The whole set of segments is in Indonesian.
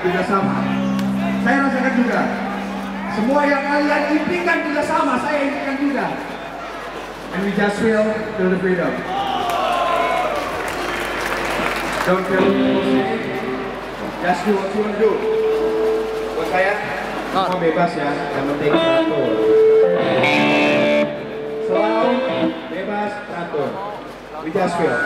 juga sama. Saya rasakan juga. Semua yang kalian impikan juga sama, saya impikan juga. And we just feel the freedom. Don't feel emotional. Just do what you want to do. Buat saya, semua bebas ya. Yang penting teratur. Selalu bebas teratur. We just feel.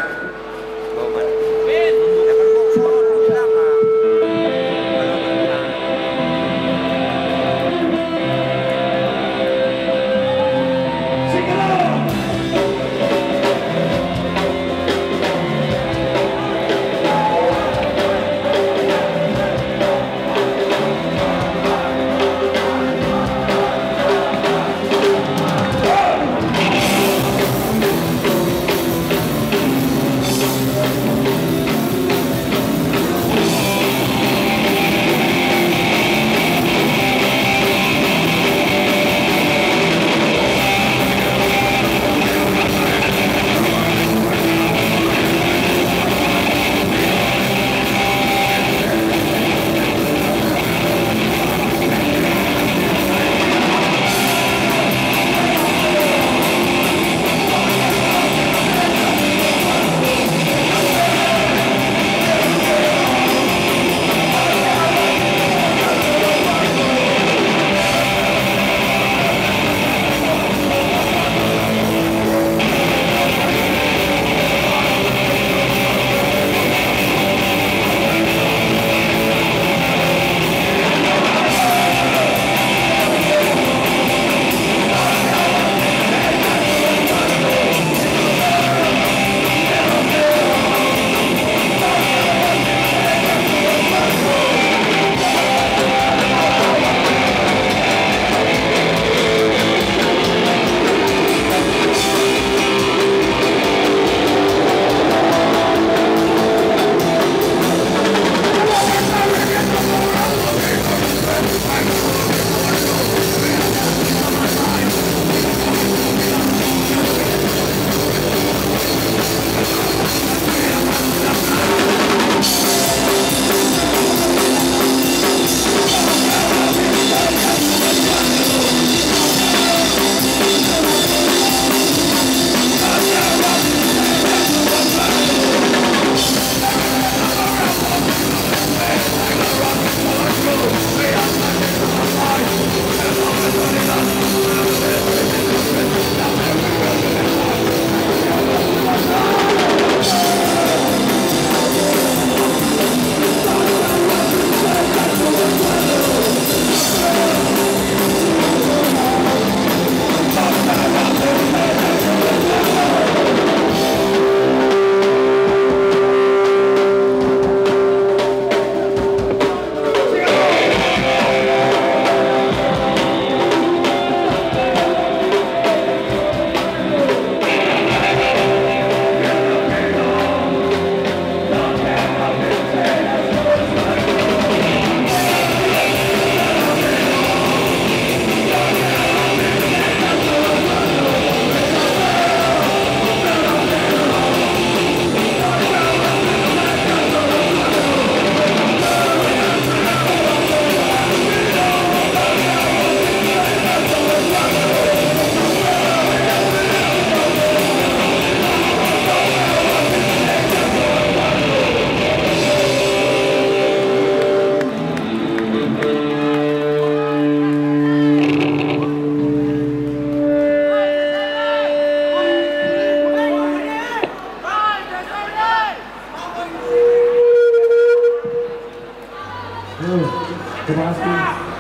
Terima kasih.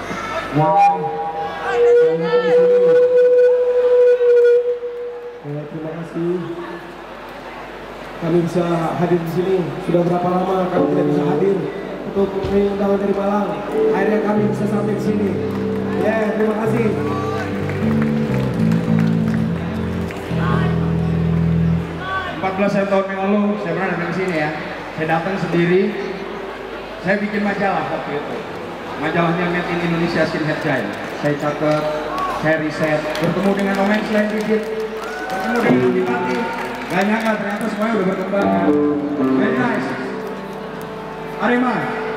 Wow. Terima kasih. Kami bisa hadir di sini. Sudah berapa lama kami tidak bisa hadir untuk memenuhi undangan dari Malang. Akhirnya kami bisa sampai di sini. Ya, terima kasih. Tahun yang lalu saya pernah datang ke sini ya. Saya datang sendiri. Saya bikin majalah waktu itu. Majalahnya Made in Indonesia Skinhead Giant. Saya catat, saya riset, bertemu dengan Omen selain dikit, bertemu dengan Antipati. Gak nyangka ternyata semuanya udah berkembang kan. Very nice. Arema.